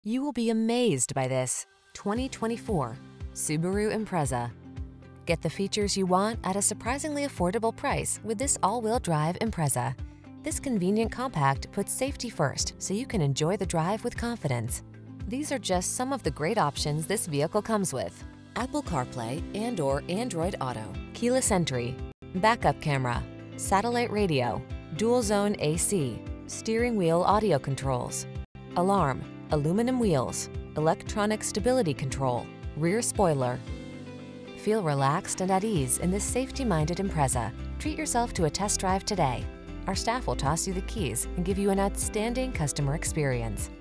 You will be amazed by this 2024 Subaru Impreza. Get the features you want at a surprisingly affordable price with this all-wheel drive Impreza. This convenient compact puts safety first so you can enjoy the drive with confidence. These are just some of the great options this vehicle comes with: Apple CarPlay and/or Android Auto, keyless entry, backup camera, satellite radio, dual zone AC, steering wheel audio controls, alarm, aluminum wheels, electronic stability control, rear spoiler. Feel relaxed and at ease in this safety-minded Impreza. Treat yourself to a test drive today. Our staff will toss you the keys and give you an outstanding customer experience.